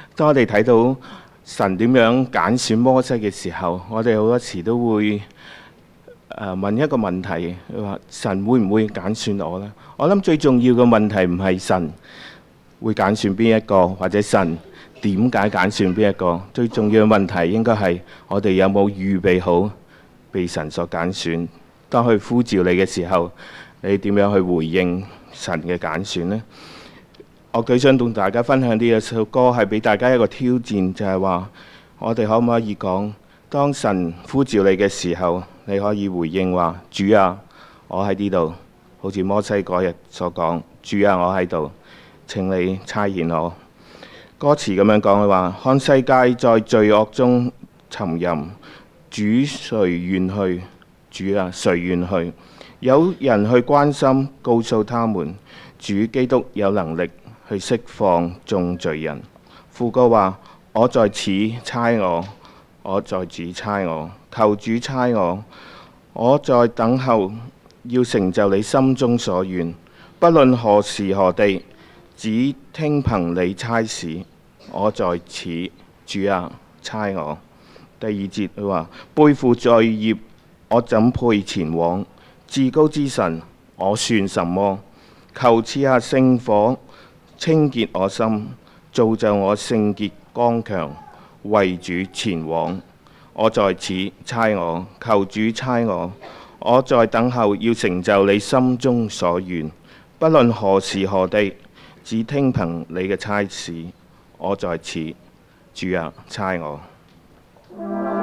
當我哋睇到神點樣揀選摩西嘅時候，我哋好多時都會問一個問題，話神會唔會揀選我呢？我諗最重要嘅問題唔係神會揀選邊一個，或者神點解揀選邊一個。最重要嘅問題應該係我哋有冇預備好被神所揀選。當佢呼召你嘅時候，你點樣去回應神嘅揀選呢？我舉想同大家分享呢一首歌，係俾大家一個挑戰，就係話我哋可唔可以講，當神呼召你嘅時候，你可以回應話：主啊，我喺呢度，好似摩西嗰日所講，主啊，我喺度，請你差遣我。歌詞咁樣講嘅話：看世界在罪惡中沉吟，主誰願去？主啊，誰願去？有人去關心，告訴他們，主基督有能力去釋放眾罪人。副歌話：我在此，差我；我在此，差我。求主差我。我在等候，要成就你心中所願。不論何時何地，只聽憑你差使。我在此，主啊，差我。第二節佢話：背負罪孽，我怎配前往？至高之神，我算什麼？求賜下聖火，清潔我心，造就我聖潔剛強，為主前往。我在此，差我。求主差我。我在等候，要成就你心中所願。不論何時何地，只聽憑你嘅差使。我在此，主啊，差我。